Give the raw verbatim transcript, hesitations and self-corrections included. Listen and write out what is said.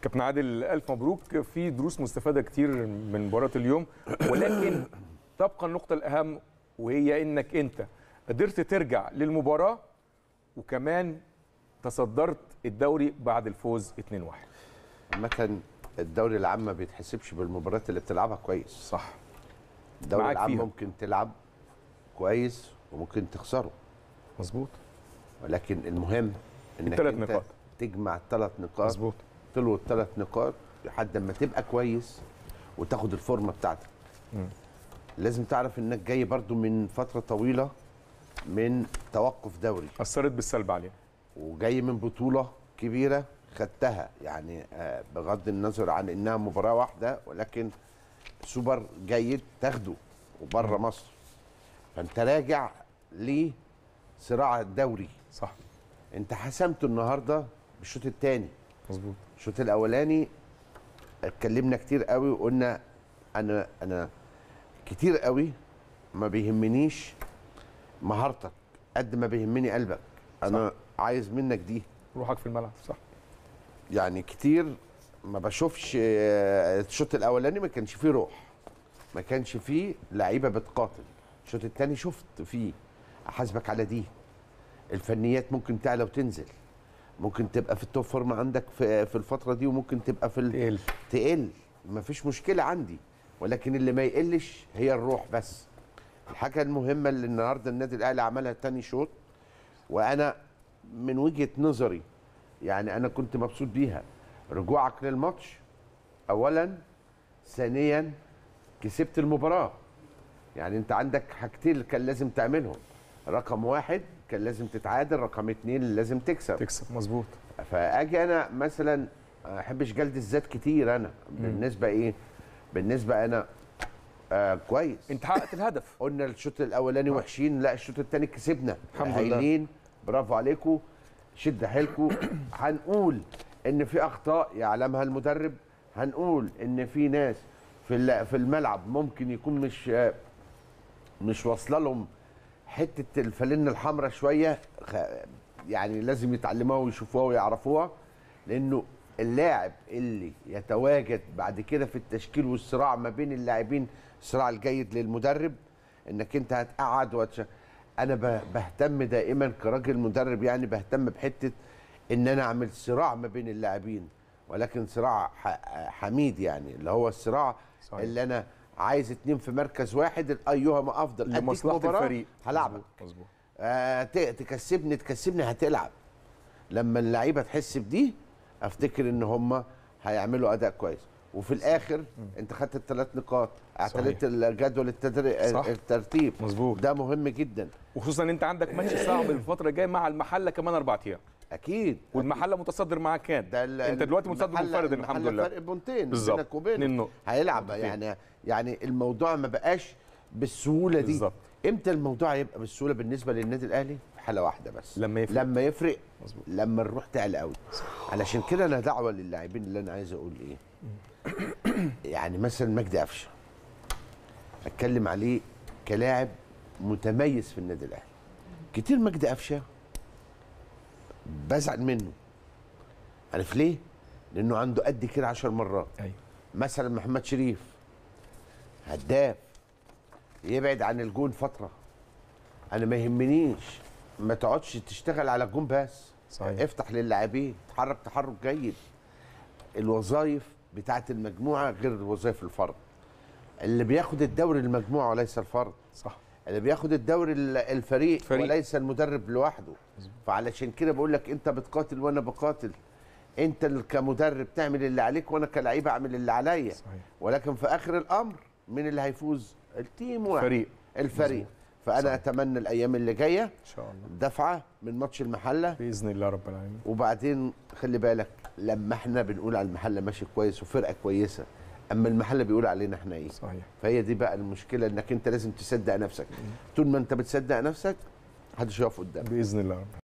كابتن عادل الف مبروك، في دروس مستفاده كتير من مباراه اليوم، ولكن تبقى النقطه الاهم وهي انك انت قدرت ترجع للمباراه وكمان تصدرت الدوري بعد الفوز اتنين واحد. عامة الدوري العام ما بيتحسبش بالمباريات اللي بتلعبها كويس. صح. الدوري العام فيها. ممكن تلعب كويس وممكن تخسره. مظبوط. ولكن المهم انك الثلاث انت نقاط تجمع الثلاث نقاط. مظبوط. تلو الثلاث نقاط لحد ما تبقى كويس وتاخد الفورمه بتاعتك. م. لازم تعرف انك جاي برضو من فتره طويله من توقف دوري اثرت بالسلب علينا، وجاي من بطوله كبيره خدتها، يعني بغض النظر عن انها مباراه واحده ولكن سوبر جيد تاخده وبره مصر، فانت راجع لصراع الدوري. صح. انت حسمته النهارده بالشوط الثاني. مظبوط. الشوط الاولاني اتكلمنا كتير قوي وقلنا انا انا كتير قوي ما بيهمنيش مهارتك قد ما بيهمني قلبك. انا صح. عايز منك دي روحك في الملعب. صح. يعني كتير ما بشوفش الشوط الاولاني ما كانش فيه روح، ما كانش فيه لعيبه بتقاتل. الشوط الثاني شفت فيه. احاسبك على دي. الفنيات ممكن تعلى وتنزل، ممكن تبقى في التوب فورم عندك في في الفتره دي وممكن تبقى في تقل تقل ما فيش مشكله عندي، ولكن اللي ما يقلش هي الروح بس. الحاجه المهمه اللي النهارده النادي الاهلي عملها تاني شوط، وانا من وجهه نظري يعني انا كنت مبسوط بيها. رجوعك للماتش اولا، ثانيا كسبت المباراه. يعني انت عندك حاجتين اللي كان لازم تعملهم. رقم واحد كان لازم تتعادل، رقم اتنين لازم تكسب تكسب. مظبوط. فاجي انا مثلا ما احبش جلد الذات كتير. انا بالنسبه ايه بالنسبه انا آه كويس. انت حققت الهدف. قلنا الشوط الاولاني وحشين، لا الشوط الثاني كسبنا الحمد لله. هايلين، برافو عليكم، شد حيلكم. هنقول ان في اخطاء يعلمها المدرب، هنقول ان في ناس في في الملعب ممكن يكون مش مش واصله لهم حته الفانلة الحمراء شويه، يعني لازم يتعلموها ويشوفوها ويعرفوها، لانه اللاعب اللي يتواجد بعد كده في التشكيل والصراع ما بين اللاعبين، الصراع الجيد للمدرب انك انت هتقعد وتش... انا بهتم دائما كراجل مدرب، يعني بهتم بحته ان انا اعمل صراع ما بين اللاعبين، ولكن صراع حميد، يعني اللي هو الصراع صحيح. اللي انا عايز اتنين في مركز واحد، ايهما افضل لمصلحه الفريق هلعبك. مظبوط. آه تكسبني تكسبني هتلعب. لما اللعيبه تحس بدي افتكر ان هم هيعملوا اداء كويس، وفي الاخر م. انت خدت الثلاث نقاط، اعتلت الجدول الترتيب. مظبوط. ده مهم جدا، وخصوصا ان انت عندك ماتش صعب الفتره الجايه مع المحله كمان اربع ايام. اكيد. والمحله متصدر معاك كام؟ انت دلوقتي متصدر منفرد الحمد لله. فرق بونتين بينك وبينه. هيلعب يعني يعني الموضوع ما بقاش بالسهوله دي. بالظبط. امتى الموضوع هيبقى بالسهوله بالنسبه للنادي الاهلي؟ في حاله واحده بس، لما يفرق. لما يفرق مزبوط. لما الروح تعلى قوي. علشان كده انا دعوه للاعبين اللي انا عايز اقول ايه. يعني مثلا مجدي قفشه اتكلم عليه كلاعب متميز في النادي الاهلي. كتير مجدي قفشه بزعل منه. عارف ليه؟ لانه عنده قد كده عشر مرات. ايوه. مثلا محمد شريف هداف، يبعد عن الجون فتره. انا ما يهمنيش، ما تقعدش تشتغل على الجون بس. صحيح. افتح للاعبين، تحرك تحرك جيد. الوظائف بتاعت المجموعه غير وظائف الفرد. اللي بياخد الدوري المجموعه وليس الفرد. صح. اللي بياخد الدوري الفريق, فريق. وليس المدرب لوحده. فعلشان كده بقول لك انت بتقاتل وانا بقاتل. انت كمدرب تعمل اللي عليك وانا كلاعب اعمل اللي عليا. ولكن في اخر الامر مين اللي هيفوز؟ التيم واحد. الفريق. الفريق. مزبوط. فانا صحيح. اتمنى الايام اللي جايه ان شاء الله دفعه من ماتش المحله باذن الله رب العالمين. وبعدين خلي بالك لما احنا بنقول على المحله ماشي كويس وفرقه كويسه، اما المحله بيقول علينا احنا ايه؟ صحيح. فهي دي بقى المشكله، انك انت لازم تصدق نفسك. طول ما انت بتصدق نفسك محدش يقف قدامك باذن الله.